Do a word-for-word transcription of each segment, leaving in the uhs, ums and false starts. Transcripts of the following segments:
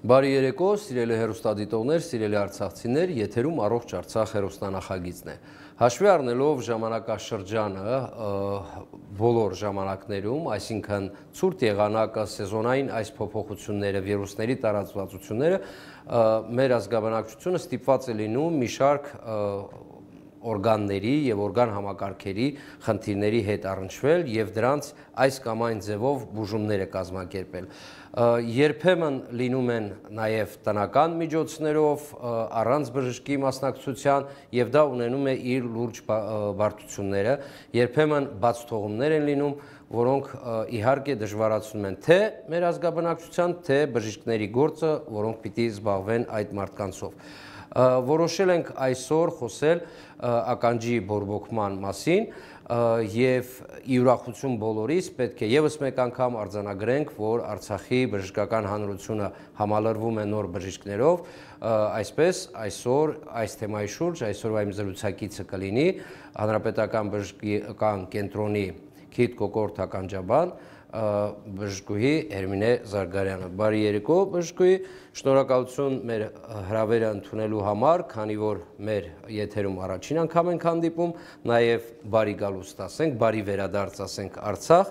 Բարի երեկո, սիրելի հեռուստադիտողներ, սիրելի արցախցիներ, եթերում առողջ Արցախ հեռուստանախագիծն է։ Հաշվի առնելով ժամանակաշրջանը բոլոր ժամանակներում, այսինքն ցուրտ եղանակը, սեզոնային այս փոփոխությունները, վիրուսների տարածվածությունները, մեր ազգաբնակչությունը ստիպված է լինում մի շարք օրգանների եւ օրգան համակարգերի խնդիրների հետ առնչվել եւ դրանց այս կամ այն ձևով բուժումներ է կազմակերպել։ Երբեմն լինում են նաեւ տնական միջոցներով, առանց բժշկի մասնակցության եւ դա ունենում է իր լուրջ բարդությունները, երբեմն բացթողումներ են լինում, որոնք իհարկե դժվարացնում են թե մեր ազգաբնակչության, թե բժիշկների գործը, որոնք պիտի զբաղվեն այդ մարդկանցով։ Որոշել ենք այսօր խոսել ականջի բորբոքման մասին եւ ի ուրախություն բոլորիս պետք է եւս մեկ անգամ արձանագրենք, որ Արցախի բժշկական հանրությունը համալրվում է նոր բժիշկներով, այսպես այսօր այս թեմայի շուրջ այսօրվա իմ զրուցակիցը կլինի Հանրապետական բժշկական կենտրոնի քիթ կոկորդ ականջաբան բժշկուհի Էրմինե Զարգարյանը։ Բարի երեկո, բժշկուհի, շնորհակալություն մեր հրավերը ընդունելու համար, քանի որ մեր եթերում առաջին անգամ ենք հանդիպում, նաև բարի գալուստ ասենք, բարի վերադարձ ասենք Արցախ։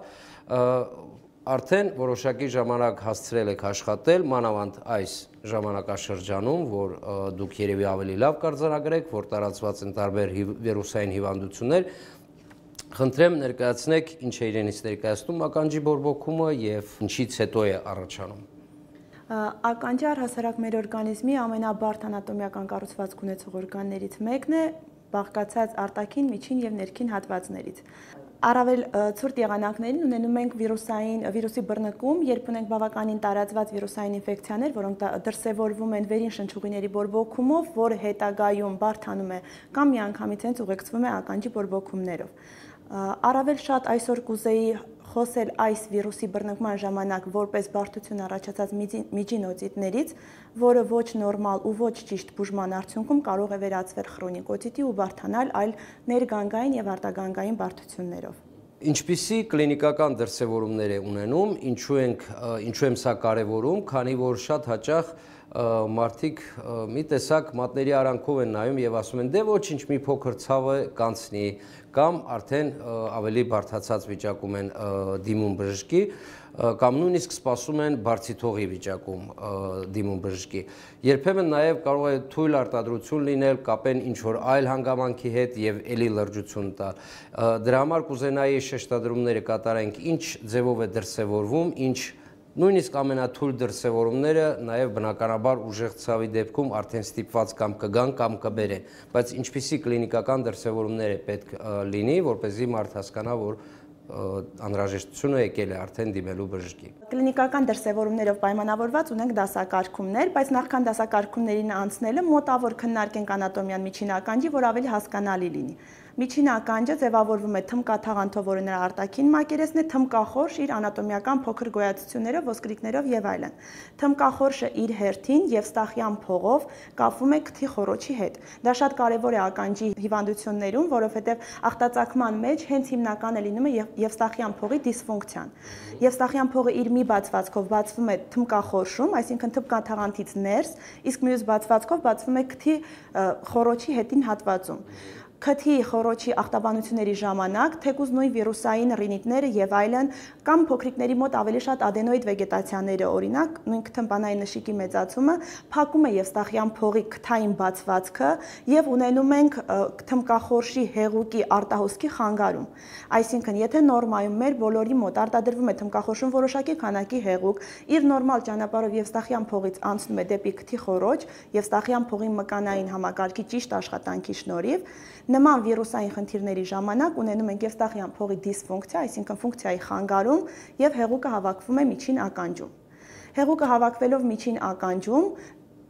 Արդեն որոշակի ժամանակ հասցրել եք աշխատել, մանավանդ այս ժամանակաշրջանում, որ դուք երևի ավելի լավ կարձանագրեք, որ տարածված են տարբեր վիրուսային հիվանդություններ։ Խնդրեմ ներկայացնեք ինչ է իրենից ներկայացնում ականջի բորբոքումը եւ ինչից հետո է առաջանում։ Ականջը առհասարակ մեր օրգանիզմի ամենաբարդ անատոմիական կառուցվածք ունեցող օրգաններից մեկն է, բաղկացած արտաքին, միջին եւ ներքին հատվածներից։ Առավել ցուրտ եղանակներին ունենում ենք վիրուսային վիրուսի բռնկում, երբ ունենք բավականին տարածված վիրուսային ինֆեկցիաներ, որոնք դրսևորվում են վերին շնչուղիների բորբոքումով, որը հետագայում բարդանում է կամ միանգամից հենց ուղեկցվում է ականջի բորբոքումներով։ Առավել շատ այսօր կուզեի խոսել այս վիրուսի բռնկման ժամանակ որպես բարդություն առաջացած միջին օտիտներից, որը ոչ նորմալ ու ոչ ճիշտ բուժման արդյունքում կարող է վերածվել խրոնիկ օտիտի ու բարդանալ այլ ներգանգային եւ արտագանգային բարդություններով։ Ինչպիսի կլինիկական դրսևորումներ է ունենում, ինչու ենք ինչու եմ սա կարևորում, քանի որ շատ հաճախ մարդիկ մի տեսակ մատների արանքով են նայում եւ ասում են՝ դե ոչինչ, մի փոքր ցավը կանցնի, կամ արդեն ավելի բարդացած վիճակում են դիմում բժշկի, կամ նույնիսկ սպասում են բարձիթողի վիճակում դիմում բժշկի։ Երբեմն նաև կարող է թույլ արտադրություն լինել, կապեն ինչ-որ այլ հանգամանքի հետ եւ էլի լրջություն տալ։ Դրա համար կուզենայի շեշտադրումները կատարենք, ինչ ձևով է դրսևորվում, ինչ նույնիսկ ամենաթույլ դրսևորումները նաև բնականաբար ուժեղ ցավի դեպքում արդեն ստիպված կամ կգան կամ կբերեն, բայց ինչպիսի կլինիկական դրսևորումներ է պետք լինի, որպեսզի մարդ հասկանա, որ անհրաժեշտությունը եկել է արդեն դիմելու բժշկի։ Կլինիկական դրսևորումներով պայմանավորված ունենք դասակարգումներ, բայց նախքան դասակարգումներին անցնելը մոտավոր քննարկենք անատոմիան միջին ականջի, որ ավելի հասկանալի լինի։ Միջին ականջը ձևավորվում է թմկաթաղանթով, որը նրա արտաքին մակերեսն է, թմկախորշ իր անատոմիական փոքր գոյացություններով, ոսկրիկներով եւ այլն։ Թմկախորշը իր հերթին Եվստախյան փողով կապվում է քթի խոռոչի հետ։ Դա շատ կարեւոր է ականջի հիվանդություններում, որովհետեւ ախտածակման մեջ հենց հիմնական է լինում է Եվստախյան փողի դիսֆունկցիան։ Եվստախյան փողը իր մի բացվածքով բացվում է թմկախորշում, այսինքն թմկաթաղանթից ներս, իսկ մյուս բացվածքով բացվում է քթի խոռոչի հետին հատվածում։ Քթի խոռոչի ախտաբանությունների ժամանակ թեկուզ նույն վիրուսային ռինիտները եւ այլն կամ փոքրիկների մոտ ավելի շատ ադենոիդ վեգետացիաները, օրինակ նույն քթմբանային նշիկի մեծացումը փակում է Եվստախյան փողի քթային բացվածքը եւ ունենում ենք թմկախորշի հեղուկի արտահոսքի խանգարում։ Այսինքն, եթե նորմայում մեր բոլորի մոտ արտադրվում է թմկախորշում որոշակի քանակի հեղուկ, իր նորմալ ճանապարհով Եվստախյան փողից անցնում է դեպի քթի խոռոչ, Եվստախյան փողի մկանային համակարգի ճիշտ աշխատանքի շնորհիվ նման վիրուսային խնդիրների ժամանակ ունենում ենք Եվստախյան փողի դիսֆունկցիա, այսինքն ֆունկցիայի խանգարում եւ հեղուկը հավաքվում է միջին ականջում։ Հեղուկը հավաքվելով միջին ականջում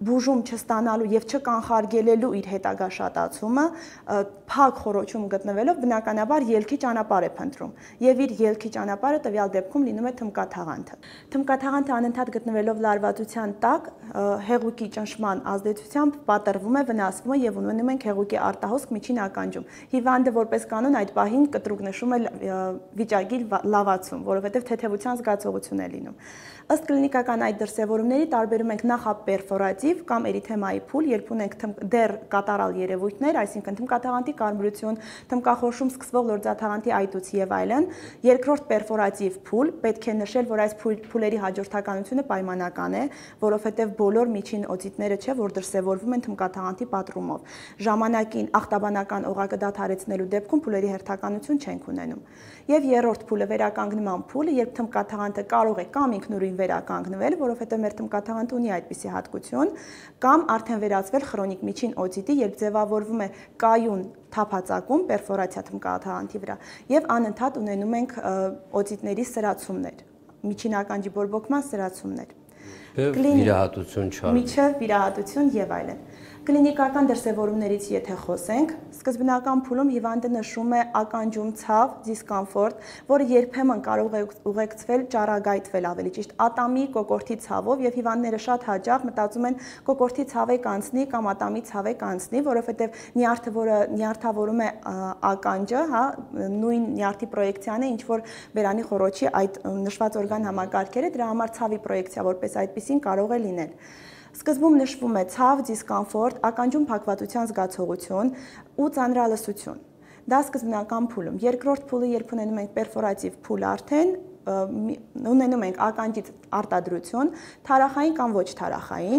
բուժում չստանալու եւ չկանխարգելելու իր հետագա շատացումը, փակ խորոչում գտնվելով բնականաբար ելքի ճանապարհ է փնտրում եւ իր ելքի ճանապարհը տվյալ դեպքում լինում է թմկաթաղանթը։ Թմկաթաղանթը անընդհատ գտնվելով լարվածության տակ հեղուկի ճնշման ազդեցությամբ պատրվում է, վնասվում է եւ ունենում ենք հեղուկի արտահոսք միջին ականջում։ Հիվանդը որպես կանոն այդ պահին կտրուկ նշում է վիճակի լավացում, որովհետեւ թեթևության զգացողություն է լինում։ Ըստ կլինիկական այդ դրսևորումների տարբերում ենք նախապերֆորատիվ կամ էրիթեմայի փուլ, երբ ունենք դեռ կատարալ երևույթներ, այսինքն թմկաթաղանթի կարմրություն, թմկախորշում սկսվող լորձաթաղանթի այտուց եւ այլն, երկրորդ պերֆորատիվ փուլ, պետք է նշել, որ այս փուլերի հաջորդականությունը պայմանական է, որովհետեւ բոլոր միջին օծիտները չէ, որ դրսևորվում են թմկաթաղանթի պատրումով։ Ժամանակին ախտաբանական օղակը դադարեցնելու դեպքում փուլերի հերթականություն չենք ունենում։ Եվ երրորդ փուլը վերականգնման փուլը, երբ թմկաթաղանթը կարող է կամ ինքնուրույն վերականգնվել, որովհետև մեր թմկաթաղանթը ունի այդպիսի հատկություն, կամ արդեն վերածվել խրոնիկ միջին օծիտի, երբ ձևավորվում է կայուն թափածակում պերֆորացիա թմկաթաղանթի վրա, եւ անընդհատ ունենում ենք օծիտների սրացումներ, միջին ականջի բորբոքման սրացումներ։ Վիրահատություն չար։ Միջև վիրահատություն եւ այլն։ Կլինիկական դրսևորումներից եթե խոսենք, սկզբնական փուլում հիվանդը նշում է ականջում ցավ, դիսկոմֆորտ, որը երբեմն կարող է ուղեկցվել ճառագայթվել ավելի ճիշտ ատամի կոկորդի ցավով եւ հիվանդները շատ հաճախ մտածում են կոկորդի ցավ է կանցնի կամ ատամի ցավ է կանցնի, որովհետեւ նյարդը, որը նյարդավորում է ականջը, հա, նույն նյարդի պրոյեկցիան է, ինչ որ բերանի խոռոչի այդ նշված օրգան համակարգերը, դրա համար ցավի պրոյեկցիա որպես այդպեսին կարող է լինել։ Սկզբում նշվում է ցավ, դիսկոմֆորտ, ականջում փակվածության զգացողություն ու ծանրալսություն։ Դա սկզբնական փուլում։ Երկրորդ փուլը, երբ ունենում ենք պերֆորատիվ փուլ արդեն, ունենում ենք ականջից արտադրություն, թարախային կամ ոչ թարախային,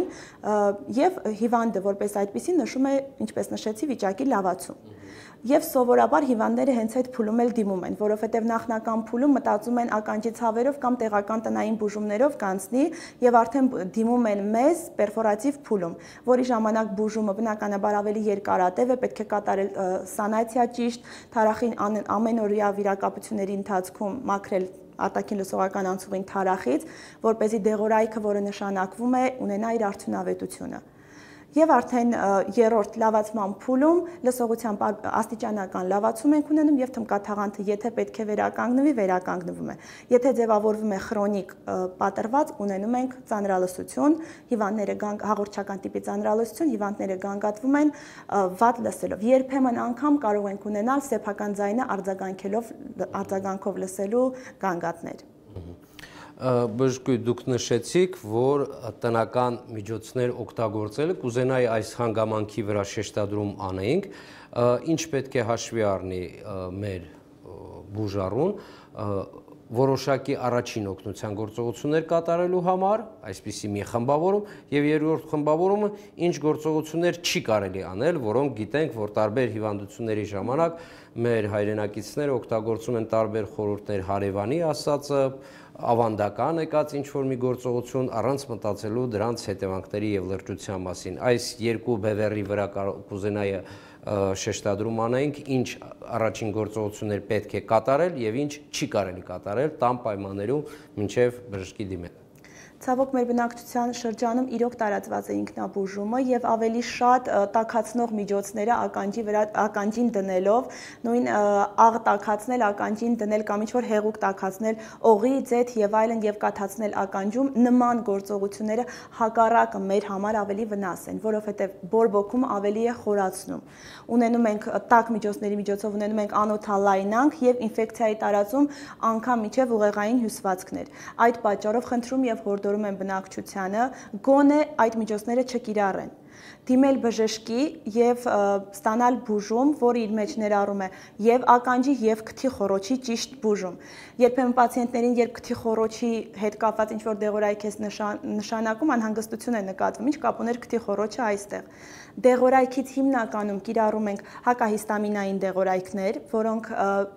եւ հիվանդը որպես այդպեսին նշում է, ինչպես նշեցի, վիճակի լավացում։ Եվ սովորաբար հիվանդները հենց այդ փուլում էլ դիմում են, որովհետև նախնական փուլում մտածում են ականջի ցավերով կամ տեղական տնային բուժումներով կանցնի եւ արդեն դիմում են մեզ պերֆորատիվ փուլում, որի ժամանակ բուժումը բնականաբար ավելի երկարատև է, պետք է կատարել սանացիա ճիշտ, թարախին ամենօրյա վիրակապությունների ընթացքում մաքրել արտաքին լսողական անցուղին թարախից, որ เป զի դեղորայքը, որը նշանակվում է, ունենա իր արդյունավետությունը։ Եվ արդեն երրորդ լավացման փուլում լսողության աստիճանական լավացում ենք ունենում եւ թմկաթաղանթը, եթե պետք է վերականգնվի, վերականգնվում է։ Եթե ձևավորվում է խրոնիկ պատրված, ունենում ենք ծանրալսություն, հիվանդները հաղորդչական տիպի ծանրալսություն, հիվանդները գանգատվում են վատ լսելով։ Երբեմն անգամ կարող ենք ունենալ սեփական ձայնը արձագանքելով, արձագանքով լսելու գանգատներ։ Բժշկուհի, դուք նշեցիք, որ տնական միջոցներ օգտագործելը կուզենայի այս հանգամանքի վրա շեշտադրում անեինք, ինչ պետք է հաշվի առնի մեր բուժառուն, որոշակի առաջին օգնության գործողություններ կատարելու համար, այսպիսի մի խմբավորում, եւ երրորդ խմբավորումը ինչ գործողություններ չի կարելի անել, որոնք գիտենք, որ տարբեր հիվանդությունների ժամանակ մեր հայրենակիցները օգտագործում են տարբեր խորհուրդներ, հարևանի ասածը, ավանդական եկած ինչ-որ մի գործողություն առանց մտածելու դրանց հետևանքների եւ լրջության մասին։ Այս երկու բևեռի վրա կուզենայի շեշտադրում անենք, ինչ առաջին գործողություններ պետք է կատարել եւ ինչ չի կարելի կատարել տան պայմաններում մինչեւ բժշկի դիմել։ Ցավոք մեր բնակչության շրջանում իրոք տարածված է ինքնաբուժումը եւ ավելի շատ տաքացնող միջոցները ականջի վրա ականջին դնելով, նույն աղ տաքացնել, ականջին դնել կամ ինչ-որ հեղուկ տաքացնել, օղի, ձեթ եւ այլն եւ կաթացնել ականջում, նման գործողությունները հակառակը մեր համար ավելի վնաս են, որովհետեւ բորբոքումը ավելի է խորացնում։ Ունենում ենք տաք միջոցների միջոցով ունենում ենք անոթալայնանք եւ ինֆեկցիայի տարածում անգամ միջև ուղեղային հյուսվածքներ։ Այդ պատճառով խնդրում եւ հորդորում են բնակչությանը գոնե այդ միջոցները չկիրառեն։ Դիմել բժշկի եւ ստանալ բուժում, որը իր մեջ ներառում է եւ ականջի եւ քթի խոռոչի ճիշտ բուժում։ Երբեմն պացիենտներին, երբ քթի խոռոչի հետ կապված ինչ-որ դեղորայք է նշանակում, անհանգստություն է նկատվում, ինչ կապ ուներ քթի խոռոչը այստեղ։ Դեղորայքից հիմնականում կիրառում ենք հակահիստամինային դեղորայքներ, որոնք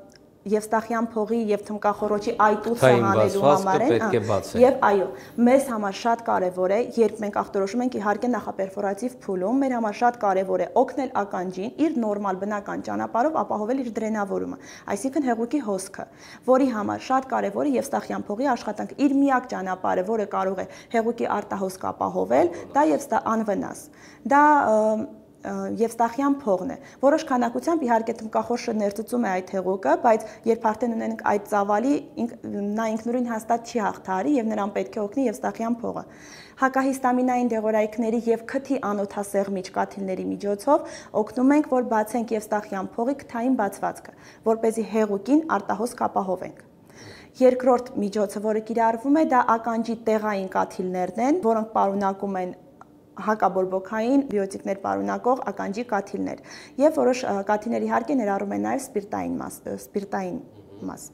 Եվստախյան փողի եւ թմկախորոչի այտուցը հանելու համար են, եւ այո, մեզ համար շատ կարեւոր է, երբ մենք ախտորոշում ենք իհարկե նախապերֆորատիվ փուլում, մեր համար շատ կարեւոր է օգնել ականջին իր նորմալ բնական ճանապարհով ապահովել իր դրենավորումը, այսինքն հեղուկի հոսքը, որի համար շատ կարեւոր է Եվստախյան փողի աշխատանք, իր միակ ճանապարհը, որը կարող է հեղուկի արտահոսք ապահովել, դա եւ անվնաս։ Դա Եվստախյան փողն է։ Որոշ քանակությամբ իհարկե թմկախորշը ներծծում է այդ հեղուկը, բայց երբ արդեն ունենք այդ ծավալի, նա ինքնուրույն հաստատ չի հաղթահարի եւ նրան պետք է օգնի Եվստախյան փողը։ Հակահիստամինային դեղորայքների եւ քթի անոթասեղմիչ կաթիլների միջոցով օգնում ենք, որ բացենք Եվստախյան փողի քթային բացվածքը, որ เป զի հեղուկին արտահոսք ապահովենք։ Երկրորդ միջոցը, որը կիրառվում է, դա ականջի տեղային կաթիլներն են, որոնք պարունակում են հակաբորբոքային բիոտիկներ պարունակող ականջի կաթիլներ եւ որոշ կաթիլներ իհարկե ներառում են նաեւ սպիրտային մաս, սպիրտային մաս։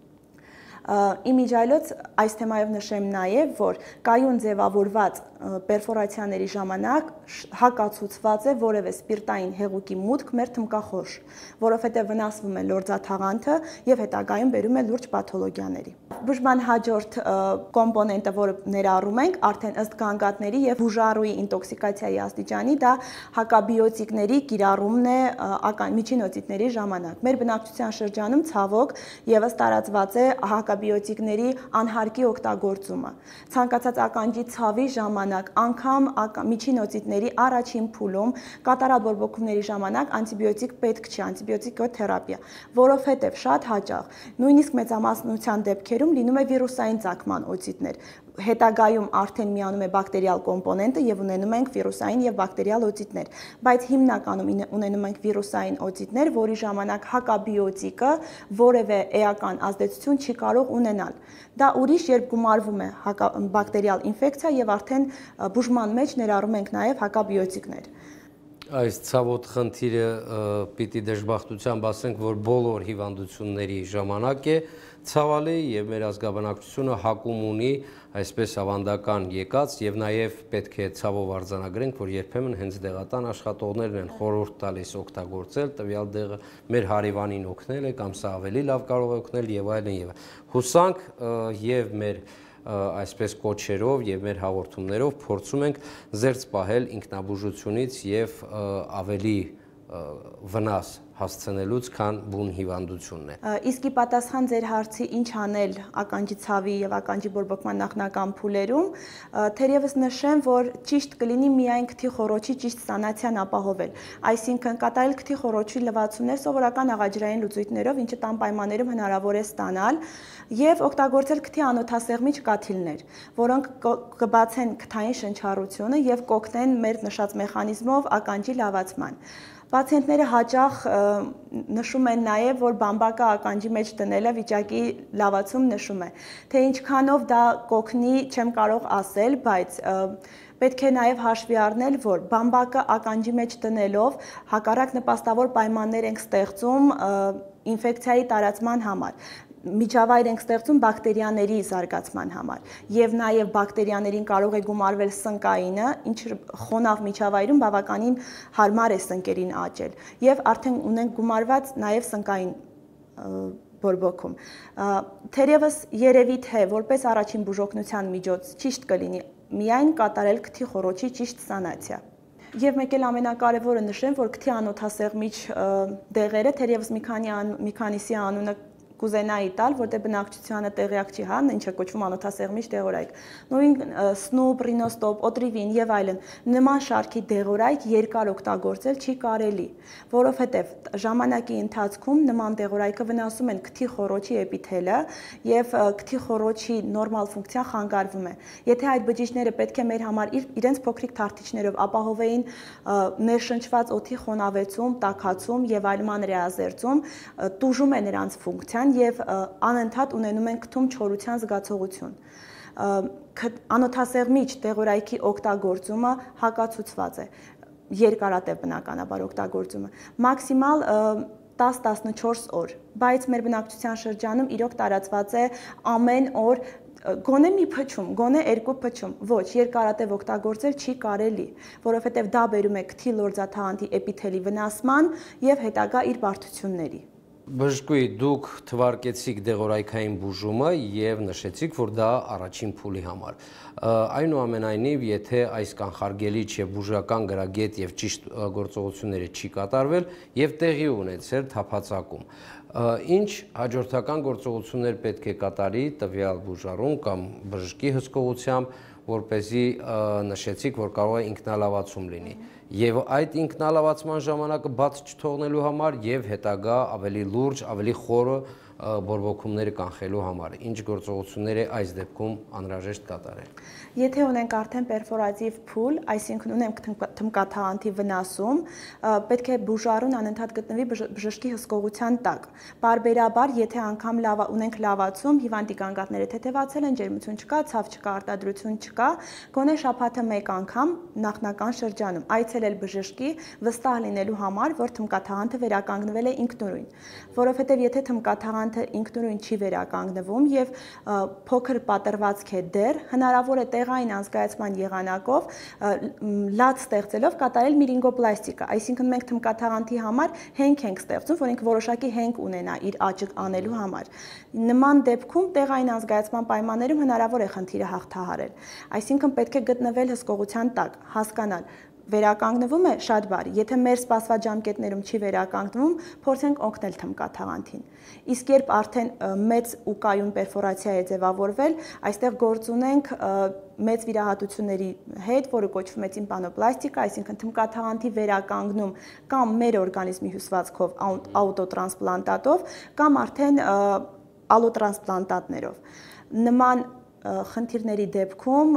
Իմիջայլոց այս թեմայով նշեմ նաև, որ կայուն ձևավորված պերֆորացիաների ժամանակ հակացուցված է որևէ սպիրտային հեղուկի մուտք մեր թմկախորշ, որովհետև վնասվում է լորձաթաղանթը եւ հետագայում բերում է լուրջ պաթոլոգիաների։ Բուժման հաջորդ կոմպոնենտը, որը ներառում ենք, արդեն ըստ գանգատների եւ բուժառուի ինտոքսիկացիայի աստիճանի, դա հակաբիոտիկների կիրառումն է միջինոցիտների ժամանակ։ Մեր բնակչության շրջանում ցավոք եւս տարածված է հակաբիոտիկների անհարկի օգտագործումը։ Ցանկացած ականջի ցավի ժամանակ, անգամ միջինոցիտների առաջին փուլում կատարյալ բորբոքումների ժամանակ անտիբիոտիկ պետք չի, անտիբիոտիկոթերապիա, որովհետև շատ հաճախ, նույնիսկ մեծամասնության դեպքերում լինում է վիրուսային ծագման օծիտներ։ Հետագայում արդեն միանում է բակտերիալ կոմպոնենտը եւ ունենում ենք վիրուսային եւ բակտերիալ օծիտներ, բայց հիմնականում ունենում ենք վիրուսային օծիտներ, որի ժամանակ հակաբիոտիկը որևէ էական ազդեցություն չի կարող ունենալ։ Դա ուրիշ, երբ գումարվում է բակտերիալ ինֆեկցիա եւ արդեն բուժման մեջ ներառում ենք նաեւ հակաբիոտիկներ։ Այս ցավոտ խնդիրը պիտի դժբախտությամբ ասենք, որ բոլոր հիվանդությունների ժամանակ է ցավալի եւ մեր ազգաբնակչությունը հակում ունի այսպես ավանդական եկած եւ նաեւ պետք է ցավով արձանագրենք, որ երբեմն հենց դեղատան աշխատողներն են խորհուրդ տալիս օգտագործել տվյալ դեղը մեր հարիվանին օգնել է կամ սա ավելի լավ կարող է օգնել եւ այլն եւ հուսանք եւ մեր այսպես կոչերով եւ մեր հաղորդումներով փորձում ենք զերծ պահել ինքնաբուժությունից եւ ավելի վնաս հասցնելուց, քան բուն հիվանդությունն է։ Իսկ ի պատասխան ձեր հարցի ինչ անել ականջի ցավի եւ ականջի բորբոքման նախնական փուլերում, թերևս նշեմ, որ ճիշտ կլինի միայն քթի խոռոչի ճիշտ սանացիան ապահովել։ Այսինքն կատարել քթի խոռոչի լվացումներ սովորական աղաջրային լուծույթներով, ինչը տան պայմաններում հնարավոր է ստանալ, եւ օգտագործել քթի անոթասեղմիչ կաթիլներ, որոնք կբացեն քթային շնչառությունը եւ կօգնեն մեր նշած մեխանիզմով ականջի լավացման։ Պացիենտները հաճախ նշում են նաև, որ բամբակը ականջի մեջ դնելը վիճակի լավացում նշում է։ Թե ինչքանով դա կօգնի, չեմ կարող ասել, բայց պետք է նաև հաշվի առնել, որ բամբակը ականջի մեջ դնելով հակառակ նպաստավոր պայմաններ ենք ստեղծում ինֆեկցիայի տարածման համար։ Միջավայր ենք ստեղծում բակտերիաների զարգացման համար եւ նաեւ բակտերիաներին կարող է գումարվել սնկայինը, ինչ խոնավ միջավայրում բավականին հարմար է սնկերին աճել եւ արդեն ունենք գումարված նաեւ սնկային բորբոքում։ Թերևս երևի թե որպես առաջին բուժօգնության միջոց ճիշտ կլինի միայն կատարել քթի խոռոչի ճիշտ սանացիա։ Եվ մեկ էլ ամենակարևորը նշեմ, որ քթի անոթասեղմիչ դեղերը թերևս մի քանի մի քանիսի անունը կուզենայի տալ, որտեղ բնակչությանը տեղյակ չի, հա, ինչը կոչվում անոթասեղմիչ դեղորայք։ Նույն սնուպ, ռինոստոպ, օտրիվին եւ այլն նման շարքի դեղորայք երկար օգտագործել չի կարելի, որովհետեւ ժամանակի ընթացքում նման դեղորայքը վնասում են քթի խոռոչի էպիթելը եւ քթի խոռոչի նորմալ ֆունկցիան խանգարվում է։ Եթե այդ բջիջները պետք է մեր համար իրենց փոքրիկ թարթիչներով ապահովեին ներշնչված օդի խոնավեցում, տաքացում եւ այլ մանրէազերծում, տուժում է նրանց ֆունկցիան եւ անընդհատ ունենում են քթում չորության զգացողություն։ Անոթասեղմիչ դեղորայքի օգտագործումը հակացուցված է, երկարատև բնականաբար օգտագործումը, մաքսիմալ տաս տասնչորս օր, բայց մեր բնակչության շրջանում իրոք տարածված է ամեն օր գոնե մի փչում, գոնե երկու փչում, ոչ, երկարատև օգտագործել չի կարելի, որովհետև դա բերում է քթի լորձաթաղանթի էպիթելի վնասման եւ հետագա իր բարդությունների։ Բժշկուի դուք թվարկեցիք դեղորայքային բուժումը եւ նշեցիք, որ դա առաջին փուլի համար։ Այնուամենայնիվ, եթե այս կանխարգելիչ եւ բուժական գրագետ եւ ճիշտ գործողությունները չի կատարվել եւ տեղի ունեցել թափածակում, ինչ հաջորդական գործողություններ պետք է կատարի տվյալ բուժարուն կամ բժշկի հսկողությամբ, որպեսզի նշեցիք, որ կարող է ինքնալավացում լինի։ Եվ այդ ինքնալավացման ժամանակը բաց չթողնելու համար եւ հետագա ավելի լուրջ, ավելի խորը բորբոքումները կանխելու համար, ինչ գործողություններ է այս դեպքում անհրաժեշտ կատարել։ Եթե ունենք արդեն պերֆորատիվ փուլ, այսինքն ունենք թմկաթաղանթի վնասում, պետք է բուժարուն անընդհատ գտնվի բժշկի հսկողության տակ։ Պարբերաբար, եթե անգամ ունենք լավացում, հիվանդի գանգատները թեթևացել են, ջերմություն չկա, ցավ չկա, արտադրություն չկա, գոնե շաբաթը մեկ անգամ նախնական շրջանում այցելել բժշկի վստահ լինելու համար, որ թմկաթաղանթը վերականգնվել է ինքնուրույն, որովհետև եթե թմկաթաղանթը ինքնուրույն չի վերականգնվում եւ փոքր պատրվածք է դեռ, հնարավոր է տեղային անզգայացման եղանակով լաց ստեղծելով կատարել միրինգոպլաստիկա, այսինքն մենք թմկաթաղանթի համար հենք ենք ստեղծում, որ ինքը որոշակի հենք ունենա իր աճը անելու համար։ Նման դեպքում տեղային անզգայացման պայմաններում հնարավոր է խնդիրը հաղթահարել, այսինքն պետք է գտնվել հսկողության տակ, հասկանալ վերականգնվում է շատ բարի, եթե մեր սպասված ժամկետներում չի վերականգնվում, փորձենք օգնել թմկաթաղանթին։ Իսկ երբ արդեն մեծ ու կայուն պերֆորացիա է ձևավորվել, այստեղ գործ ունենք մեծ վիրահատությունների հետ, որը կոչվում է տիմպանոպլաստիկա, այսինքն թմկաթաղանթի վերականգնում կամ մեր օրգանիզմի հյուսվածքով աուտոտրանսպլանտատով, կամ արդեն ալոտրանսպլանտատներով։ Նման խնդիրների դեպքում,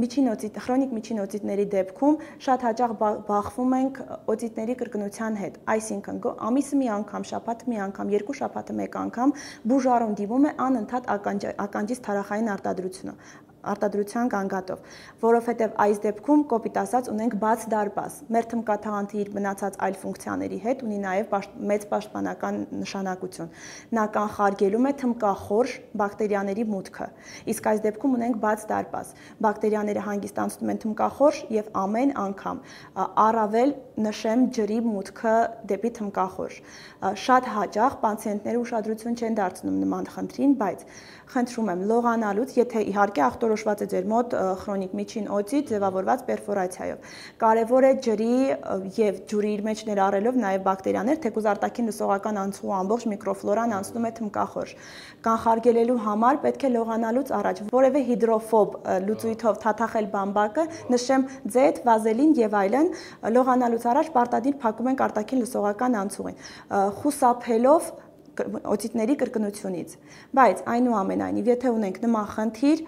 խրոնիկ միջինօծիտների դեպքում շատ հաճախ բախվում ենք օծիտների կրկնության հետ, այսինքն ամիսը մի անգամ, շաբաթը մի անգամ, երկու շաբաթը մեկ անգամ բուժարուն դիմում է անընդհատ ականջից թարախային արտադրությունը արտադրության գանգատով, որովհետև այս դեպքում կոպիտ ասած ունենք բաց դարպաս։ Մեր թմկաթաղանթը իր մնացած այլ ֆունկցիաների հետ ունի նաև մեծ պաշտպանական նշանակություն։ Նա կանխարգելում է թմկախորշ բակտերիաների մուտքը։ Իսկ այս դեպքում ունենք բաց դարպաս։ Բակտերիաները հանգստացնում են թմկախորշ եւ ամեն անգամ առավել նշեմ ջրի մուտքը դեպի թմկախորշ։ Շատ հաճախ պացիենտները ուշադրություն չեն դարձնում նման խնդրին, բայց խնդրում եմ լողանալուց, եթե իհարկե ախտորոշված է ձեր մոտ խրոնիկ միջին օծիտ ձևավորված պերֆորացիայով։ Կարևոր է ջրի եւ ջուրի իր մեջ ներառելով նաեւ բակտերիաներ, թեկուզ արտաքին լսողական անցուղու ամբողջ միկրոֆլորան անցնում է թմկախորշ։ Կանխարգելելու համար պետք է լողանալուց առաջ որևէ հիդրոֆոբ լուծույթով թաթախել բամբակը, նշեմ ձեթ, վազելին եւ այլն, լողանալուց առաջ պարտադիր փակում ենք արտաքին լսողական անցուղին, խուսափելով օծիտների կրկնությունից, բայց այնուամենայնիվ, եթե ունենք նման խնդիր,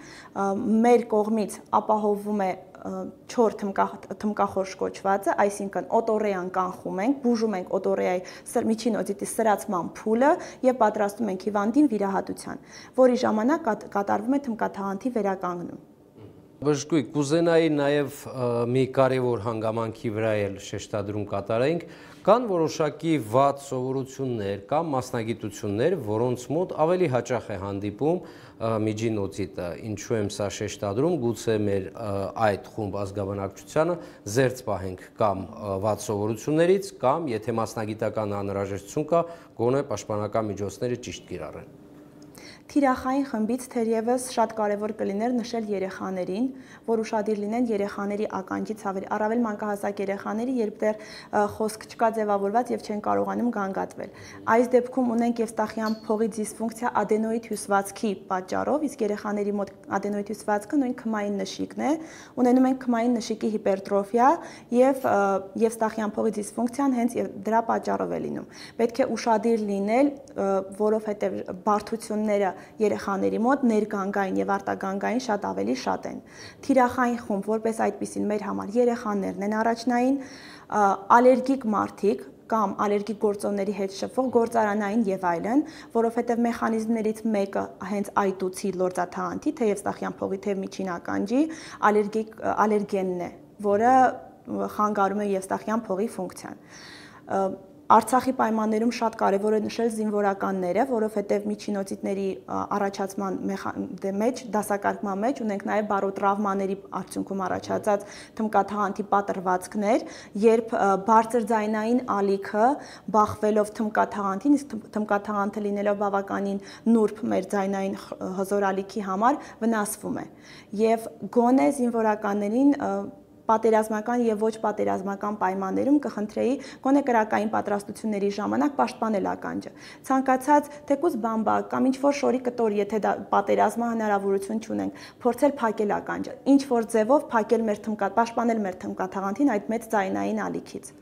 մեր կողմից ապահովվում է չոր թմկախորշ կոչվածը, այսինքն օտորեան կանխում ենք, բուժում ենք օտորեայի միջին օծիտի սրացման փուլը եւ պատրաստում ենք հիվանդին վիրահատության, որի ժամանակ կատարվում է թմկաթաղանթի վերականգնում։ Բժշկուի, կուզենայի նաև մի կարևոր հանգամանքի վրա էլ շեշտադրում կատարենք, կան որոշակի վատ սովորություններ կամ մասնագիտություններ, որոնց մոտ ավելի հաճախ է հանդիպում միջին օծիտը, ինչու եմ սա շեշտադրում, գուցե մեր այդ խումբ ազգաբնակչությանը զերծ պահենք կամ վատ սովորություններից, կամ եթե մասնագիտական անհրաժեշտություն կա, գոնե պաշտպանական միջոցները ճիշտ կիրառեն։ Թիրախային խմբից թերևս շատ կարևոր կլիներ նշել երեխաներին, որ ուշադիր լինեն երեխաների ականջի ցավերի, առավել մանկահասակ երեխաների, երբ դեռ խոսք չկա ձևավորված եւ չեն կարողանում գանգատվել։ Այս դեպքում ունենք Եվստախյան փողի դիսֆունկցիա ադենոիդ հյուսվածքի պատճառով, իսկ երեխաների մոտ ադենոիդ հյուսվածքը նույն քմային նշիկն է, ունենում ենք քմային նշիկի հիպերտրոֆիա եւ Եվստախյան փողի դիսֆունկցիան հենց դրա պատճառով է լինում։ Պետք է ուշադիր լինել, որովհետեւ բարդությունները երեխաների մոտ ներգանգային եւ արտագանգային շատ ավելի շատ են։ Թիրախային խումբ, որպես այդպիսին մեր համար երեխաներն են առաջնային, ալերգիկ մարդիկ կամ ալերգիկ գործոնների հետ շփվող գործարանային եւ այլն, որովհետեւ մեխանիզմներից մեկը հենց այտուցի լորձաթաղանթի, թե Եվստախյան փողի, թե միջին ականջի ալերգիկ ալերգենն է, որը խանգարում է Եվստախյան փողի ֆունկցիան։ Արցախի պայմաններում շատ կարևոր է նշել զինվորականները, որովհետև միջինոցիտների առաջացման մեջ, դասակարգման մեջ ունենք նաև բարոտրավմաների արդյունքում առաջացած թմկաթաղանթի պատրվածքներ, երբ բարձր ձայնային ալիքը բախվելով թմկաթաղանթին, իսկ թմկաթաղանթը լինելով բավականին նուրբ մեր ձայնային հզոր ալիքի համար վնասվում է։ Եվ գոնե զինվորականներին պատերազմական եւ ոչ պատերազմական պայմաններում կխնդրեի գոնե կրակային պատրաստությունների ժամանակ պաշտպանել ականջը։ Ցանկացած թեկուզ բամբակ կամ ինչ-որ շորի կտոր, եթե դա պատերազմա հնարավորություն չունենք, փորձել փակել ականջը, ինչ-որ ձևով փակել մեր թմկա, պաշտպանել մեր թմկաթաղանթին այդ մեծ ձայնային ալիքից։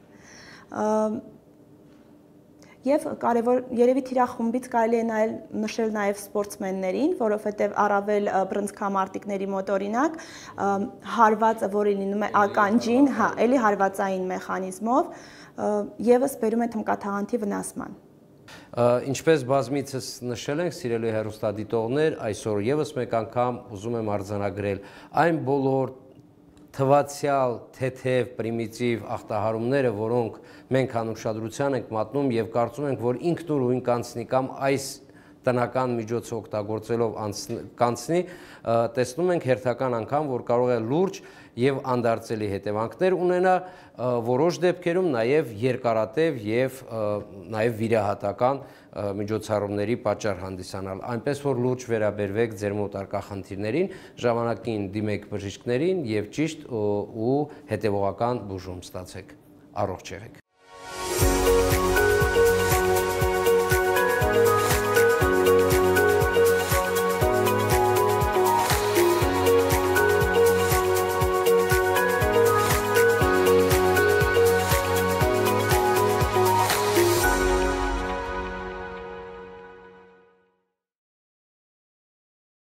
Եվ կարևոր երևի թիրախումբից կարելի է նայել նշել նաև սպորտսմեններին, որովհետև առավել բռնցքամարտիկների մոտ օրինակ հարվածը, որը լինում է ականջին, հա, էլի հարվածային մեխանիզմով, եւս բերում է թմկաթաղանթի վնասման։ Ինչպես բազմիցս նշել ենք, սիրելի հեռուստադիտողներ, այսօր եւս մեկ անգամ ուզում եմ արձանագրել այն բոլոր թվացյալ, թեթև, պրիմիտիվ ախտահարումները, որոնք մենք անուշադրության ենք մատնում եւ կարծում ենք, որ ինքնուրույն կանցնի կամ այս տնական միջոցը օգտագործելով կանցնի, տեսնում ենք հերթական անգամ, որ կարող է լուրջ եւ անդարձելի հետևանքներ ունենա, որոշ դեպքերում նաեւ երկարատև եւ նաեւ վիրահատական միջոցառումների պատճառ հանդիսանալ, այնպես որ լուրջ վերաբերվեք ձեր մոտ արկա խնդիրներին, ժամանակին դիմեք բժիշկներին եւ ճիշտ ու հետեւողական բուժում ստացեք։ Առողջ եղեք։